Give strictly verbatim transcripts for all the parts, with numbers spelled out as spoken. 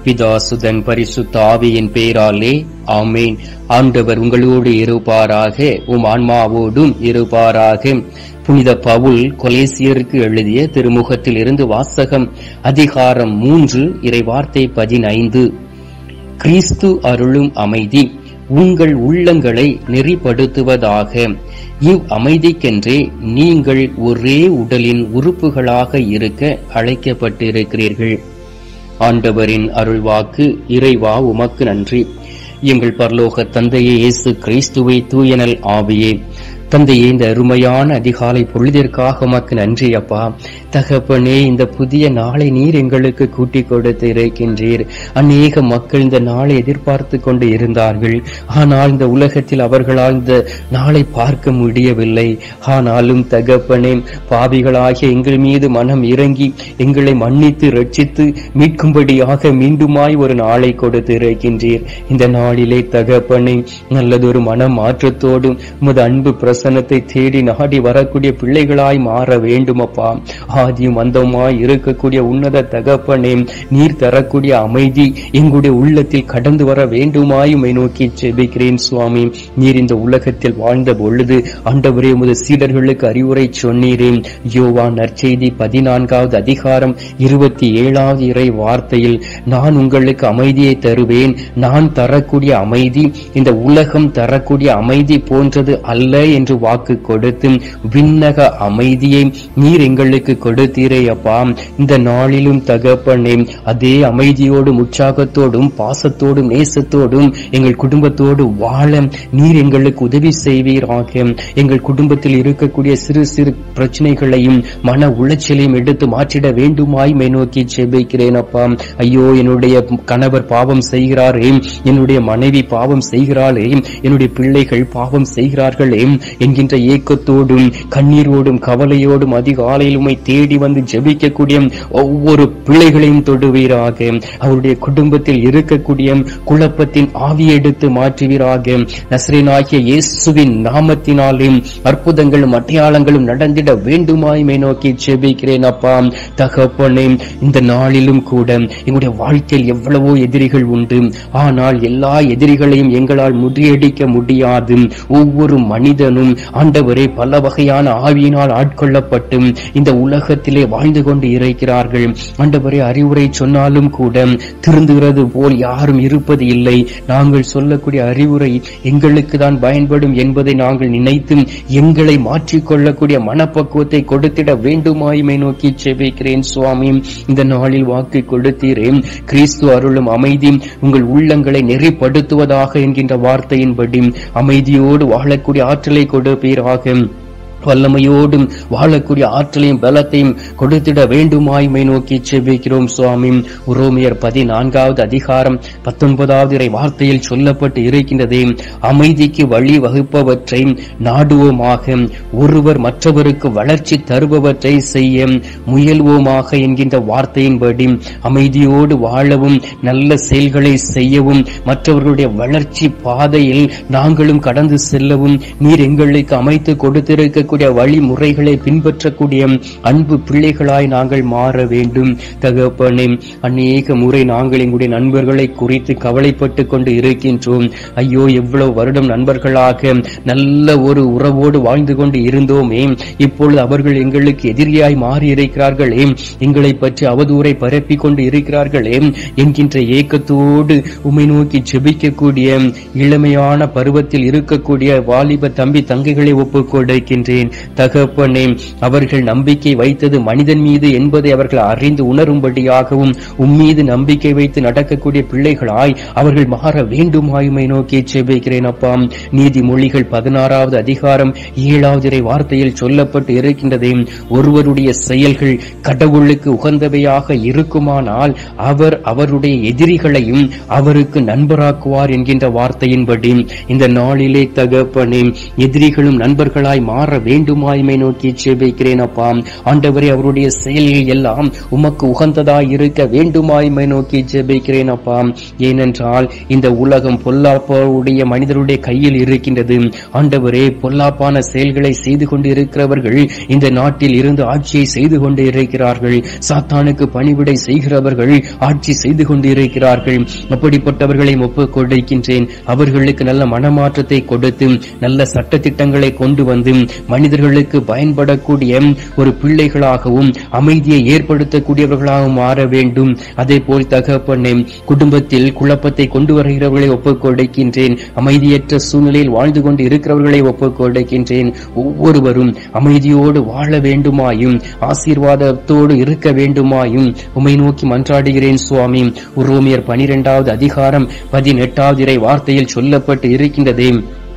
பிதா சுதன் பரிசுத்த ஆவியின் பேராலே ஆமேன். ஆண்டவர் உங்களோடு இருப்பாராக, உம் ஆன்மாவோடும் இருப்பாராக. புனித பவுல் கொலேசியருக்கு எழுதிய திருமுகத்தில் இருந்து வாசகம். அதிகாரம் மூன்று, இறைவார்த்தை பதினைந்து. கிறிஸ்து அருளும் அமைதி உங்கள் உள்ளங்களை நெறிப்படுத்துவதாக. இவ் அமைதிக்கென்றே நீங்கள் ஒரே உடலின் உறுப்புகளாக இருக்க அழைக்கப்பட்டிருக்கிறீர்கள். ஆண்டவரின் அருள்வாக்கு. இறைவா உமக்கு நன்றி. எங்கள் பரலோக தந்தையே, இயேசு கிறிஸ்துவை தூயனல் ஆவியே, தந்தையே, இந்த அருமையான அதிகாலை பொழுதிற்காக உமக்கு நன்றி அப்பா. தகப்பனே, இந்த புதிய நாளை நீர் எங்களுக்கு கூட்டிக் கொடுத்து இருக்கின்றீர். அநேக மக்கள் இந்த நாளை எதிர்பார்த்து கொண்டு இருந்தார்கள். ஆனால் இந்த உலகத்தில் அவர்களால் இந்த நாளை பார்க்க முடியவில்லை. ஆனாலும் தகப்பனே, பாவிகளாகிய எங்கள் மீது மனம் இறங்கி எங்களை மன்னித்து ரட்சித்து மீட்கும்படியாக மீண்டுமாய் ஒரு நாளை கொடுத்து இருக்கின்றீர். இந்த நாளிலே தகப்பனே, நல்லதொரு மன மாற்றத்தோடும் உமது அன்பு பிரசன்னத்தை தேடி நாடி வரக்கூடிய பிள்ளைகளாய் மாற வேண்டுமப்பா. ஆதியும் அந்தமாய் இருக்கக்கூடிய உன்னத தகப்பனே, நீர் தரக்கூடிய அமைதி எங்களுடைய உள்ளத்தில் கடந்து வர வேண்டுமாய் உம்மை நோக்கி ஜெபிக்கிறேன் சுவாமி. நீர் இந்த உலகத்தில் வாழ்ந்த பொழுது ஆண்டவரே, உமது சீடர்களுக்கு அறிவுரை சொன்னீரேன். யோவான் நற்செய்தி பதினான்காவது அதிகாரம் இருபத்தி ஏழாவது இறை வார்த்தையில், நான் உங்களுக்கு அமைதியை தருவேன், நான் தரக்கூடிய அமைதி இந்த உலகம் தரக்கூடிய அமைதி போன்றது அல்ல என்று வாக்கு கொடுத்து விண்ணக அமைதியை நீர் எங்களுக்கு கொடுத்தீரே அப்பா. இந்த நாளிலும் தகப்பனே, அதே அமைதியோடும் உற்சாகத்தோடும் பாசத்தோடும் நேசத்தோடும் எங்கள் குடும்பத்தோடு வாழ நீர் எங்களுக்கு உதவி செய்வீராக. எங்கள் குடும்பத்தில் இருக்கக்கூடிய சிறு சிறு பிரச்சனைகளையும் மன உளைச்சலையும் எடுத்து மாற்றிட வேண்டுமாய் மை நோக்கி ஜெபிக்கிறேன் அப்பா. ஐயோ, என்னுடைய கணவர் பாவம் செய்கிறாரே, என்னுடைய மனைவி பாவம் செய்கிறாளே, என்னுடைய பிள்ளைகள் பாவம் செய்கிறார்களே என்கின்ற ஏக்கத்தோடும் கண்ணீரோடும் கவலையோடும் அதிகாலையில் உம்மை தேடி வந்து ஜெபிக்கக்கூடிய ஒவ்வொரு பிள்ளைகளையும் தொடுவீராக. அவருடைய குடும்பத்தில் இருக்கக்கூடிய குழப்பத்தின் ஆவியை எடுத்து மாற்றுவீராக. நசரேயனாகிய இயேசுவின் நாமத்தினாலே அற்புதங்களும் அடையாளங்களும் நடந்திட வேண்டுமாய் மை நோக்கி ஜெபிக்கிறேன் அப்பா. தகப்பனே, இந்த நாளிலும் கூட எங்களுடைய வாழ்க்கையில் எவ்வளவோ எதிரிகள் உண்டு. ஆனால் எல்லா எதிரிகளையும் எங்களால் முறியடிக்க முடியாது. ஒவ்வொரு மனிதனும் ஆண்டவரே பல வகையான ஆவியினால் ஆட்கொள்ளப்பட்டு இந்த உலகத்திலே வாழ்ந்து கொண்டு இருக்கிறார்கள். ஆண்டவரே, அறிவுரை சொன்னாலும் கூட திருந்துகிறது போல் யாரும் இருப்பது இல்லை. நாங்கள் சொல்லக்கூடிய அறிவுரை எங்களுக்கு தான் பயன்படும் என்பதை நாங்கள் நினைத்து எங்களை மாற்றிக்கொள்ளக்கூடிய மனப்பக்குவத்தை கொடுத்திட வேண்டுமாய்மை நோக்கி ஜெபிக்கிறேன் சுவாமி. இந்த நாளில் வாக்கு கொடுத்தீரேன், கிறிஸ்து அருளும் அமைதி உங்கள் உள்ளங்களை நெறிப்படுத்துவதாக என்கின்ற வார்த்தையின்படி அமைதியோடு வாழக்கூடிய ஆற்றலை கொடுப்பீராக. வல்லமையோடும் வாழக்கூடிய ஆற்றலையும் பலத்தையும் கொடுத்திட வேண்டுமாய்மை நோக்கி செபிக்கிறோம் சுவாமி. உரோமியர் பதினான்காவது அதிகாரம் பத்தொன்பதாவது இறை வார்த்தையில் சொல்லப்பட்டு இருக்கின்றதே, அமைதிக்கு வழி வகுப்பவற்றை நாடுவோமாக, ஒருவர் மற்றவருக்கு வளர்ச்சி தருபவற்றை செய்ய முயல்வோமாக என்கின்ற வார்த்தையின்படி அமைதியோடு வாழவும் நல்ல செயல்களை செய்யவும் மற்றவர்களுடைய வளர்ச்சி பாதையில் நாங்களும் கடந்து செல்லவும் நீர் எங்களுக்கு அமைத்து கொடுத்திருக்க வழிமுறைகளை பின்பற்றக்கூடிய அன்பு பிள்ளைகளாய் நாங்கள் மாற வேண்டும். தகப்பனே, அநேக முறை நாங்கள் எங்களுடைய நண்பர்களை குறித்து கவலைப்பட்டு கொண்டு இருக்கின்றோம். ஐயோ, எவ்வளவு வருடம் நண்பர்களாக நல்ல ஒரு உறவோடு வாழ்ந்து கொண்டு இருந்தோமே, இப்பொழுது அவர்கள் எங்களுக்கு எதிரியாய் மாறி இருக்கிறார்களே, எங்களை பற்றி அவதூறை பரப்பி கொண்டு இருக்கிறார்களே என்கின்ற ஏக்கத்தோடு உம்மை நோக்கி ஜெபிக்கக்கூடிய இளமையான பருவத்தில் இருக்கக்கூடிய வாலிப தம்பி தங்கைகளை ஒப்புக் கொடுக்கின்றேன். தகப்பனே, அவர்கள் நம்பிக்கை வைத்தது மனிதன் மீது என்பதை அவர்கள் அறிந்து உணரும்படியாகவும் உம்மீது நம்பிக்கை வைத்து நடக்கக்கூடிய பிள்ளைகளாய் அவர்கள் மாற வேண்டுமாயுமை நோக்கி ஜெபிக்கிறேன் அப்பா. நீதிமொழிகள் பதினாறாவது அதிகாரம் ஏழாவது இறை வார்த்தையில் சொல்லப்பட்டு இருக்கின்றதே, ஒருவருடைய செயல்கள் கடவுளுக்கு உகந்தவையாக இருக்குமானால் அவர் அவருடைய எதிரிகளையும் அவருக்கு நண்பராக்குவார் என்கின்ற வார்த்தையின்படி இந்த நாளிலே தகப்பனே, எதிரிகளும் நண்பர்களாய் மாற வேண்டுமாய்மை நோக்கி ஜெபிக்கிறேன் அப்பா. ஆண்டவரே, அவருடைய செயல்கள் எல்லாம் உமக்கு உகந்ததாய் இருக்க வேண்டுமாய்மை நோக்கி ஜெபிக்கிறேன் அப்பா. ஏனென்றால் இந்த உலகம் பொல்லாப்புடைய மனிதருடைய கையில் இருக்கின்றது. ஆண்டவரே, பொல்லாப்பான செயல்களை செய்து கொண்டு இருக்கிறவர்கள் இந்த நாட்டில் இருந்து ஆட்சியை செய்து கொண்டு இருக்கிறார்கள். சாத்தானுக்கு பணிவிடை செய்கிறவர்கள் ஆட்சி செய்து கொண்டு இருக்கிறார்கள். அப்படிப்பட்டவர்களை ஒப்புக் கொடுக்கின்றேன். அவர்களுக்கு நல்ல மனமாற்றத்தை கொடுத்து நல்ல சட்ட திட்டங்களை கொண்டு வந்து மனிதர்களுக்கு பயன்படக்கூடிய ஒரு பிள்ளைகளாகவும் அமைதியை ஏற்படுத்தக்கூடியவர்களாகவும் மாற வேண்டும். அதே போல் தகப்பனே, குடும்பத்தில் குழப்பத்தை கொண்டு வருகிறவர்களை ஒப்புக் கொடுக்கின்றேன். அமைதியற்ற சூழ்நிலையில் வாழ்ந்து கொண்டு இருக்கிறவர்களை ஒப்புக் கொடுக்கின்றேன். ஒவ்வொருவரும் அமைதியோடு வாழ வேண்டுமாயும் ஆசீர்வாதத்தோடு இருக்க வேண்டுமாயும் உம்மை நோக்கி மன்றாடுகிறேன் சுவாமி. ரோமியர் பனிரெண்டாவது அதிகாரம் பதினெட்டாவது இறை வார்த்தையில் சொல்லப்பட்டு இருக்கின்றதே,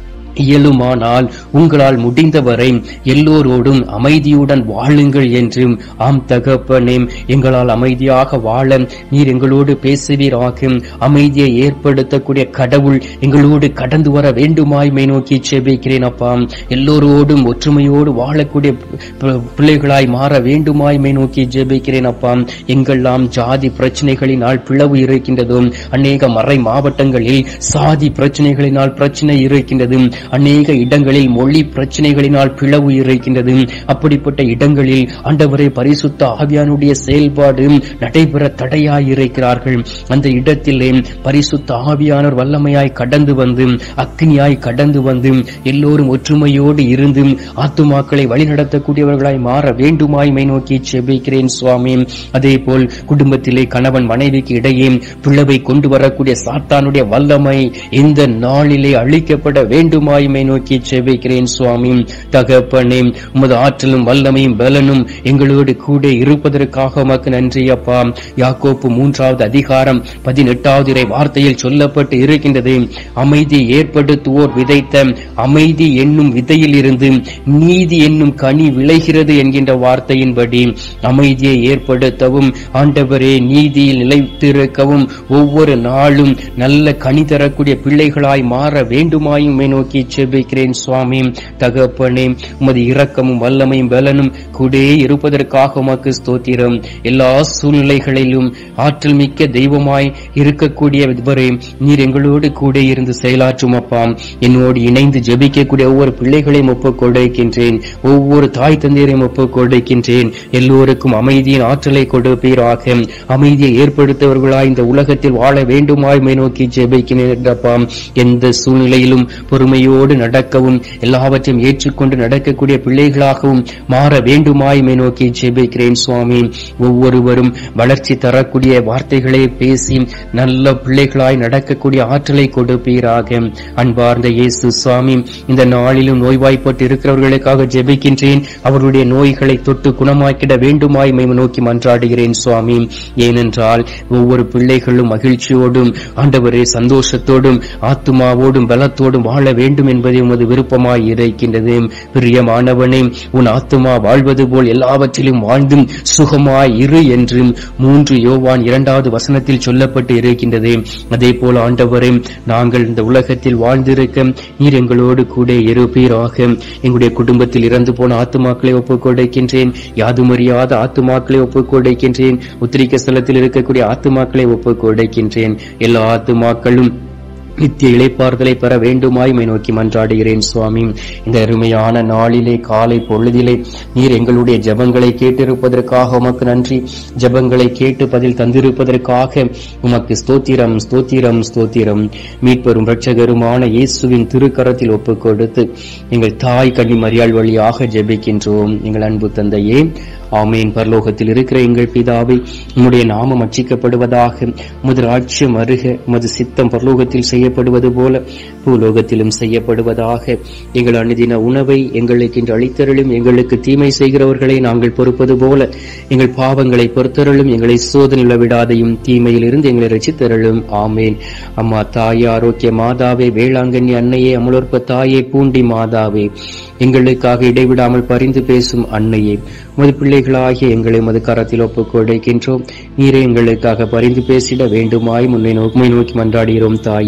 இயலுமானால் உங்களால் முடிந்தவரை எல்லோரோடும் அமைதியுடன் வாழுங்கள் என்றும். ஆம் தகப்பனே, எங்களால் அமைதியாக வாழ நீர் எங்களோடு பேசுவீராக. அமைதியை ஏற்படுத்தக்கூடிய கடவுள் எங்களோடு கடந்து வர வேண்டுமாய்மை நோக்கி ஜெபிக்கிறேன் அப்பா. எல்லோரோடும் ஒற்றுமையோடு வாழக்கூடிய பிள்ளைகளாய் மாற வேண்டுமாய்மை நோக்கி ஜெபிக்கிறேன் அப்பா. எங்கெல்லாம் ஜாதி பிரச்சனைகளினால் பிளவு இருக்கின்றதோ, அநேக மறை மாவட்டங்களில் சாதி பிரச்சனைகளினால் பிரச்சனை இருக்கின்றது. அநேக இடங்களில் மொழி பிரச்சனைகளினால் பிளவு இருக்கின்றது. அப்படிப்பட்ட இடங்களில் ஆண்டவரே, பரிசுத்த ஆவியானுடைய செயல்பாடு நடைபெற தடையாய் இருக்கிறார்கள். அந்த இடத்திலே பரிசுத்த ஆவியானோர் வல்லமையாய் கடந்து வந்து அக்னியாய் கடந்து வந்து எல்லோரும் ஒற்றுமையோடு இருந்து ஆத்துமாக்களை வழிநடத்தக்கூடியவர்களாய் மாற வேண்டுமாய்மை நோக்கி ஜெபிக்கிறேன் சுவாமி. அதே போல் குடும்பத்திலே கணவன் மனைவிக்கு இடையே பிளவை கொண்டு வரக்கூடிய சாத்தானுடைய வல்லமை இந்த நாளிலே அழிக்கப்பட வேண்டும் மை நோக்கி ஜெபிக்கிறேன் சுவாமி. தகப்பனே, உமது ஆற்றலும் வல்லமையும் பலனும் எங்களோடு கூட இருப்பதற்காக உமக்கு நன்றி அப்பா. யாக்கோப்பு மூன்றாவது அதிகாரம் பதினெட்டாவது இறை வார்த்தையில் சொல்லப்பட்டு இருக்கின்றது, அமைதி ஏற்படுத்துவோர் விதைத்த அமைதி என்னும் விதையில் இருந்து நீதி என்னும் கனி விளைகிறது என்கின்ற வார்த்தையின்படி அமைதியை ஏற்படுத்தவும் ஆண்டவரே, நீதியில் நிலைத்திருக்கவும் ஒவ்வொரு நாளும் நல்ல கனி தரக்கூடிய பிள்ளைகளாய் மாற வேண்டுமாயும் நோக்கி ஜெபிக்கிறேன் சுவாமி. தகப்பனே, உமது இரக்கமும் வல்லமையும் பலனும் கூட இருப்பதற்காக உமக்கு ஸ்தோத்திரம். எல்லா சூழ்நிலைகளிலும் ஆற்றல் மிக்க தெய்வமாய் இருக்கக்கூடியவரே, நீர் எங்களோடு கூட இருந்து செயலாற்றும் அப்பா. என்னோடு இணைந்து ஜெபிக்கக்கூடிய ஒவ்வொரு பிள்ளைகளையும் ஒப்புக் கொடுக்கின்றேன். ஒவ்வொரு தாய் தந்தையரையும் ஒப்புக் கொடுக்கின்றேன். எல்லோருக்கும் அமைதியின் ஆற்றலை கொடுப்பீராக. அமைதியை ஏற்படுத்தவர்களாய் இந்த உலகத்தில் வாழ வேண்டுமாய் நோக்கி ஜெபிக்கிறேன் அப்பா. எந்த சூழ்நிலையிலும் பொறுமையோடு நடக்கவும் எல்லாவற்றையும் ஏற்றுக்கொண்டு நடக்கக்கூடிய பிள்ளைகளாகவும் மாற வேண்டுமாய்மை நோக்கி ஜெபிக்கிறேன் சுவாமி. ஒவ்வொருவரும் வளர்ச்சி தரக்கூடிய வார்த்தைகளை பேசி நல்ல பிள்ளைகளாய் நடக்கக்கூடிய ஆற்றலை கொடுப்பீராக. அன்பார்ந்த இயேசு சுவாமி, இந்த நாளிலும் நோய்வாய்ப்பட்டு இருக்கிறவர்களுக்காக ஜெபிக்கின்றேன். அவருடைய நோய்களை தொட்டு குணமாக்கிட வேண்டுமாய்மை நோக்கி மன்றாடுகிறேன் சுவாமி. ஏனென்றால் ஒவ்வொரு பிள்ளைகளும் மகிழ்ச்சியோடும் ஆண்டவரே சந்தோஷத்தோடும் ஆத்துமாவோடும் பலத்தோடும் வாழ வேண்டும் என்பதை உமது விருப்பமாய் இருக்கின்றது. பிரியமானவனே, உன் ஆத்துமா வாழ்வது போல் எல்லாவற்றிலும் வாழ்ந்தும் சுகமாய் இரு என்று மூன்று யோவான் இரண்டாவது வசனத்தில் சொல்லப்பட்டு இருக்கின்றது. அதே போல ஆண்டவரே, நாங்கள் இந்த உலகத்தில் வாழ்ந்திருக்க நீர் எங்களோடு கூட இருப்பீராக. எங்களுடைய குடும்பத்தில் இறந்து போன ஆத்துமாக்களை ஒப்புக் கொடுக்கின்றேன். யாதுமறியாத ஆத்துமாக்களை ஒப்புக் கொடுக்கின்றேன். உத்திரிக்க ஸ்தலத்தில் இருக்கக்கூடிய ஆத்துமாக்களை ஒப்புக் கொடுக்கின்றேன். எல்லா ஆத்துமாக்களும் நித்திய இளைப்பாறுதலை பெற வேண்டுமாய் நோக்கி மன்றாடுகிறேன் சுவாமி. இந்த அருமையான நாளிலே காலை பொழுதிலே நீர் எங்களுடைய ஜெபங்களை கேட்டிருப்பதற்காக உமக்கு நன்றி. ஜெபங்களை கேட்டு பதில் தந்திருப்பதற்காக உமக்கு ஸ்தோத்திரம் ஸ்தோத்திரம் ஸ்தோத்திரம். மீட்பெரும் இரட்சகருமான இயேசுவின் திருக்கரத்தில் ஒப்புக் கொடுத்து எங்கள் தாய் கன்னி மரியாள் வழியாக ஜெபிக்கின்றோம். எங்கள் அன்பு தந்தையே, ஆமேன். பரலோகத்தில் இருக்கிற எங்கள் பிதாவே, உம்முடைய நாமம் அர்ச்சிக்கப்படுவதாக. உமது ராஜ்யம் வருக. உமது சித்தம் பரலோகத்தில் செய்யப்படுவது போல பூலோகத்திலும் செய்யப்படுவதாக. எங்கள் அனுதின உணவை எங்களுக்கு இன்று அளித்தருளும். எங்களுக்கு தீமை செய்கிறவர்களை நாங்கள் பொறுப்பது போல எங்கள் பாவங்களை பொறுத்தருளும். எங்களை சோதனையில் விடாதையும் தீமையில் இருந்து எங்களை ரட்சித்தருளும். ஆமேன். அம்மா தாயே, ஆரோக்கிய மாதாவே, வேளாங்கண்ணி அன்னையே, அமலோற்ப தாயே, பூண்டி மாதாவே, எங்களுக்காக இடைவிடாமல் பரிந்து பேசும் அன்னையே, உமது பிள்ளைகளாகிய எங்களை உமது கரத்தில் ஒப்புக் கொடுக்கின்றோம். நீரே எங்களுக்காக பரிந்து பேசிட வேண்டுமாய் முன்னை நோக்கி நோக்கி மன்றாடுகிறோம் தாயே.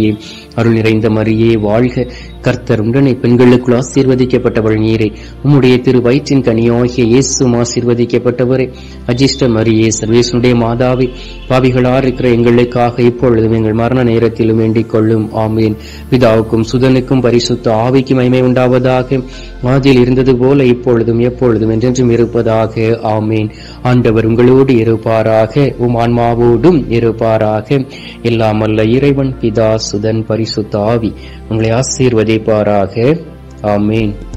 அருள் நிறைந்த மரியே வாழ்க, கர்த்தர் உடனே பெண்களுக்குள் ஆசீர்வதிக்கப்பட்டவள் நீரே. உம்முடைய திரு வயிற்றின் கனியாகிய இயேசுவும் ஆசீர்வதிக்கப்பட்டவரே. அஜிஷ்ட மரியே, சர்வேசனுடைய மாதாவே, பாவிகளா இருக்கிற எங்களுக்காக இப்பொழுதும் எங்கள் மரண நேரத்திலும் வேண்டிக் கொள்ளும். ஆமீன். பிதாவுக்கும் சுதனுக்கும் பரிசுத்த ஆவிக்கும் மகிமை உண்டாவதாக. ஆதியில் இருந்தது போல இப்பொழுதும் எப்பொழுதும் என்றென்றும் இருப்பதாக. ஆமீன். ஆண்டவர் உங்களோடு இருப்பாராக, உம் ஆன்மாவோடும் இருப்பாராக. எல்லாம் அல்ல இறைவன் பிதா சுதன் பரிசுத்த ஆவி உங்களை ஆசீர்வதிப்பாராக. ஆமீன்.